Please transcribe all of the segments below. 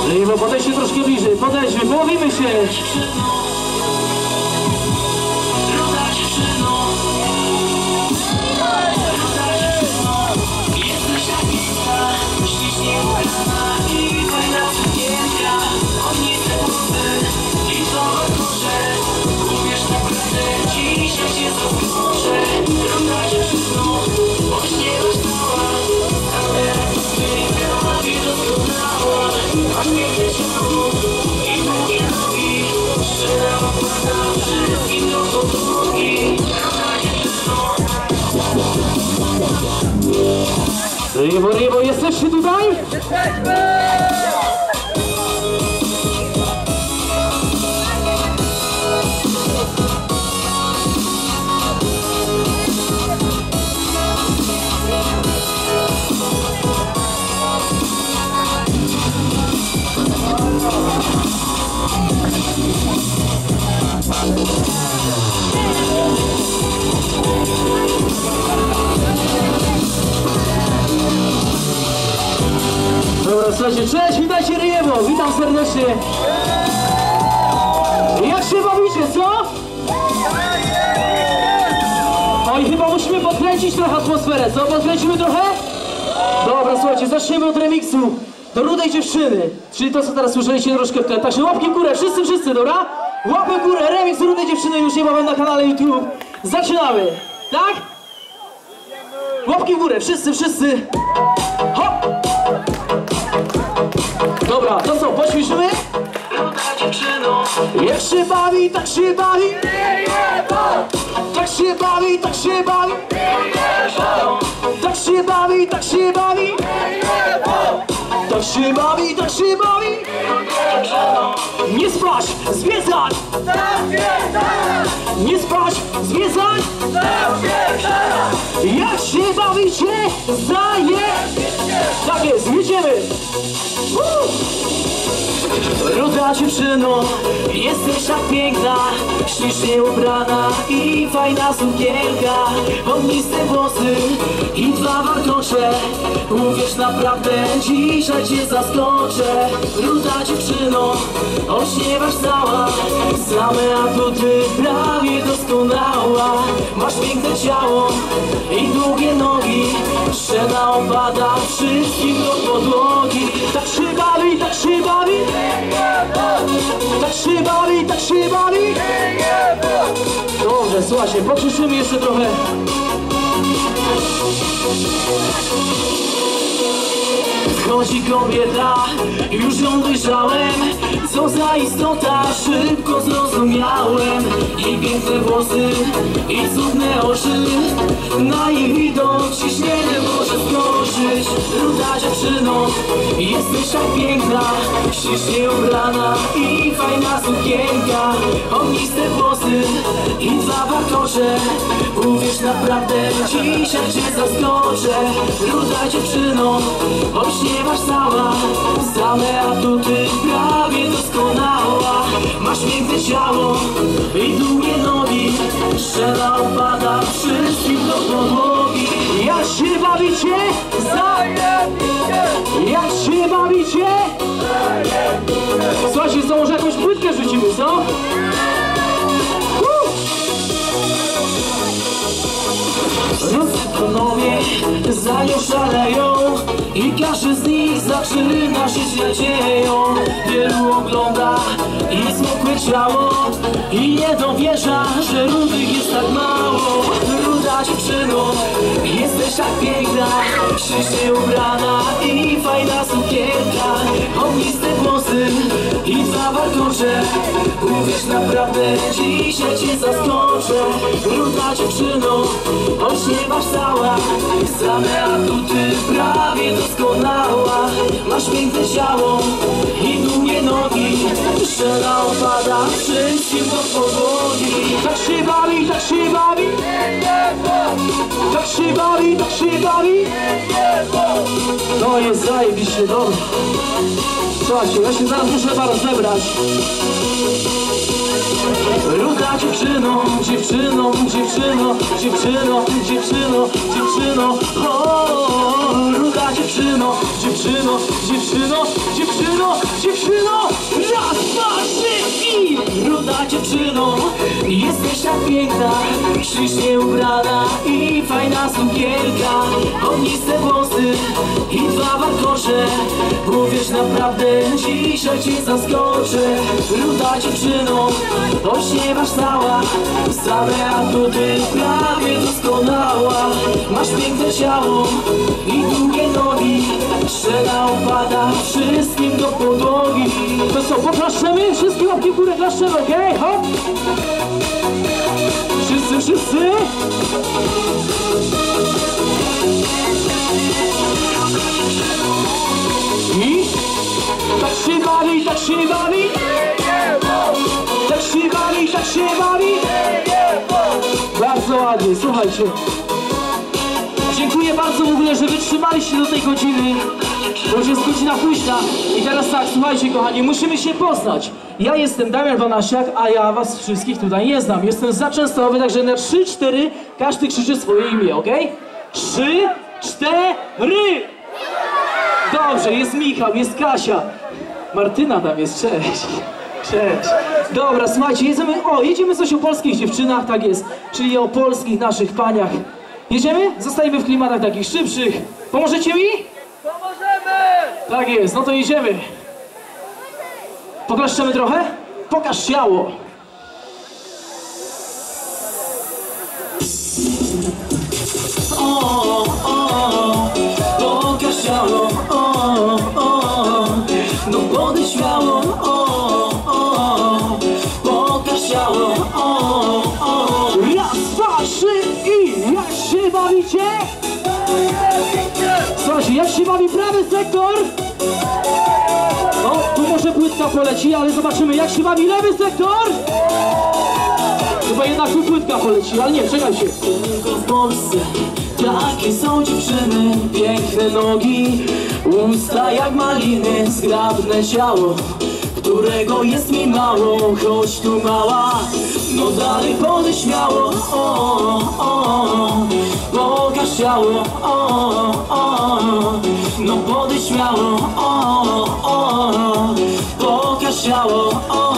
Rybo, podejdźcie troszkę bliżej, podejdźmy, połowimy się. Rybo, jesteście tutaj? Dobra, słuchajcie, cześć, witajcie Rybo, witam serdecznie. Jak się bawicie, co? Oj, chyba musimy podkręcić trochę atmosferę, co? Podkręcimy trochę? Dobra, słuchajcie, zaczniemy od remiksu do Rudej Dziewczyny. Czyli to, co teraz słyszeliście troszkę w tle. Także łapki w górę, wszyscy, dobra? Łapy w górę, remix do Rudej Dziewczyny już niebawem na kanale YouTube. Zaczynamy, tak? Łapki w górę, wszyscy. Hop! Dobra, to co, pośpieszymy? Jak się bawi, tak się bawi. Tak się bawi, tak się bawi. Tak się bawi, tak się bawi. Tak się bawi, tak się bawi. Nie spać, zwiedzać. Nie spać, zwiedzać. Jak się bawicie, tak jest, jedziemy. Ruda dziewczyno, jesteś tak piękna, ślicznie ubrana i fajna sukienka. Ogniste włosy i dwa warkocze, uwierz, naprawdę dzisiaj cię zaskoczę. Ruda dziewczyno, ośniewasz cała, same atuty prawie doskonała. Masz piękne ciało i długie nogi, szczena opada wszystkim do podłogi. Tak się bawi, tak się bawi. Tak się bawi, tak się bawi. Dobrze, słuchajcie, pokrzyczymy jeszcze trochę. Wchodzi kobieta, już ją dojrzałem. Co za istota, szybko zrozumiałem. I piękne włosy, i cudne oczy, na ich widok ciśnienie może skoczyć. Ruda dziewczyno, jesteś tak piękna, ślicznie ubrana i fajna sukienka. Ogniste włosy i dwa warkocze, uwierz, naprawdę dzisiaj cię zaskoczę. Ruda dziewczyno, ośniewasz cała, same atuty prawie doskonała. Masz piękne ciało i długie nogi, szczena opada wszystkim do podłogi. Jak się bawicie? Jak się bawicie? Słuchajcie, co, może jakąś płytkę rzucimy, co? Panowie za nią szaleją i każdy z nich zaczyna żyć nadzieją. Wielu ogląda i smukłe ciało i nie dowierza, że rudych jest tak mało. Ruda dziewczyno, jesteś tak piękna, ślicznie ubrana i fajna sukienka. Ogniste włosy i dwa warkocze, uwierz, naprawdę dzisiaj cię zaskoczę. Ruda dziewczyno, ośniewasz cała, same atuty prawie doskonała. Masz piękne ciało i długie nogi, szczena opada wszystkim do podłogi. Tak się bawi, tak się bawi. Tak się bawi, tak się bawi. No jest zajebiście, dobra. Słuchajcie, ja się zaraz muszę was zebrać. Ruda dziewczyno, dziewczyno, dziewczyno, dziewczyno, dziewczyno, dziewczyno. O, ruda dziewczyno, dziewczyno. dziewczyno, dziewczyno, dziewczyno, dziewczyno. Raz, dwa, trzy i ruda dziewczyno. Jesteś tak piękna, ślicznie ubrana i fajna sukienka. Ogniste włosy i dwa warkosze. Mówisz naprawdę, dzisiaj cię zaskoczę. Ruda dziewczyno, ośniewasz cała. Same atuty, prawie doskonała. Masz piękne ciało i długie nogi. Szczena opada wszystkim do podłogi. To co, poklaszczemy? Wszystkie łapki w górę klaszczemy, okej? Hop! Wszyscy, wszyscy! I tak się bawi, tak się bawi. Tak się bawi, tak się bawi. Bardzo ładnie, słuchajcie. Dziękuję bardzo w ogóle, że wytrzymaliście do tej godziny, bo już jest godzina późna. I teraz tak, słuchajcie kochani, musimy się poznać. Ja jestem Damian Banasiak, a ja was wszystkich tutaj nie znam. Jestem z Częstochowy, także na 3-4 każdy krzyczy swoje imię, okej? 3, 4. Dobrze, jest Michał, jest Kasia. Martyna tam jest, cześć. Cześć. Dobra, słuchajcie, jedziemy coś o polskich dziewczynach, tak jest. Czyli o polskich naszych paniach. Jedziemy? Zostajemy w klimatach takich szybszych. Pomożecie mi? Pomożemy! Tak jest, no to jedziemy. Poklaszczemy trochę? Pokaż ciało. Pokaż ciało. No podejdź śmiało. Pokaż ciało. Raz, dwa, trzy i jak się bawicie? Słuchajcie, jak się bawi prawy sektor? No, tu może płytka poleci, ale zobaczymy jak się bawi lewy sektor. Chyba jednak tu płytka poleci, ale nie, czekajcie. Tylko w Polsce takie są dziewczyny, piękne nogi, usta jak maliny, zgrabne ciało, którego jest mi mało. Chodź tu mała, no dalej podejdź śmiało. Pokaż ciało. No podejdź śmiało. Pokaż ciało.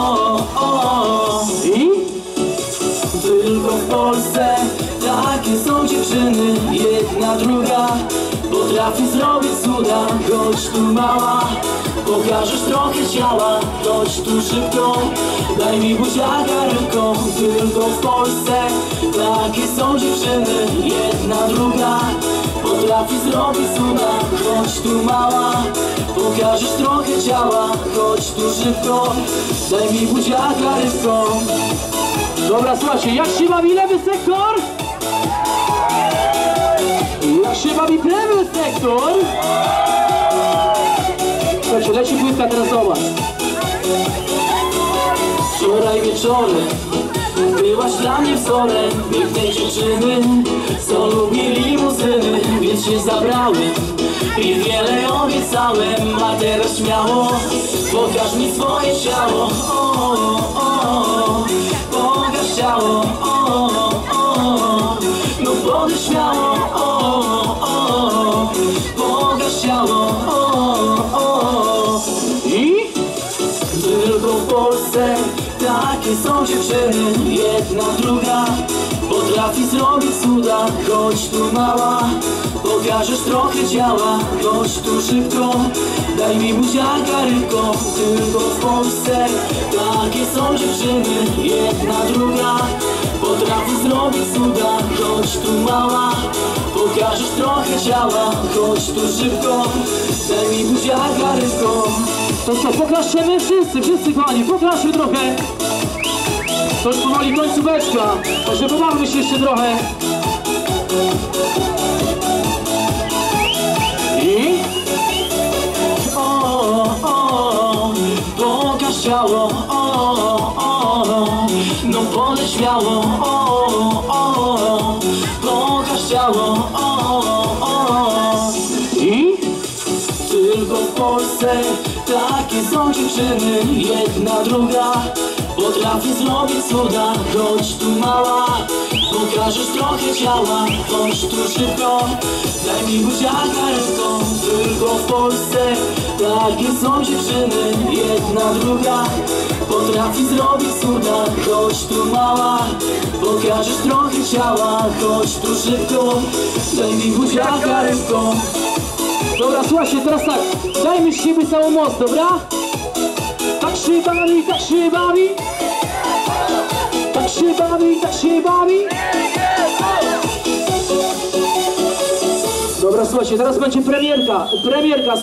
I tylko w Polsce takie są dziewczyny, jedna druga potrafi zrobić cuda. Chodź tu mała, pokażesz trochę ciała. Chodź tu szybko, daj mi buziaka ręką. Tylko w Polsce takie są dziewczyny, jedna druga potrafi zrobić cuda. Chodź tu mała, pokażesz trochę ciała. Chodź tu szybko, daj mi buziaka ręką. Dobra, słuchajcie, jak się bawi lewy sektor? Jak się bawi prawy sektor? Słuchajcie, leci płytka teraz do was. Wczoraj wieczorem byłaś dla mnie wzorem pięknej dziewczyny, co lubi limuzyny, więc się zabrałem i wiele obiecałem. A teraz śmiało, pokaż mi swoje ciało. Pokaż ciało. No podejdź śmiało. Pokaż ciało. I tylko w Polsce takie są dziewczyny, jedna druga potrafi zrobić cuda. Chodź tu mała, pokażesz trochę ciała. Chodź tu szybko, daj mi buziaka ręką. Tylko w Polsce takie są dziewczyny, jedna druga potrafi zrobić cuda. Chodź tu mała, pokażesz trochę ciała. Chodź tu szybko, daj mi buziaka ręką. To co, poklaszczemy? Wszyscy kochani, poklaszczmy trochę. To już powoli końcóweczka, także pobawmy się jeszcze trochę. I pokaż ciało. No podejdź śmiało. Pokaż ciało. I tylko w Polsce takie są dziewczyny, jedna druga potrafi zrobić cuda. Chodź tu mała, pokażesz trochę ciała. Chodź tu szybko, daj mi buziaka ręką. Tylko bo w Polsce takie są dziewczyny, jedna druga potrafi zrobić cuda. Chodź tu mała, pokażesz trochę ciała, chodź tu szybko, daj mi buziaka ręką. Dobra, słuchajcie, teraz tak, dajmy z siebie całą moc, dobra? Tak się bawi, tak się bawi. Tak się bawi, tak się bawi. Dobra, słuchajcie, teraz będzie premierka.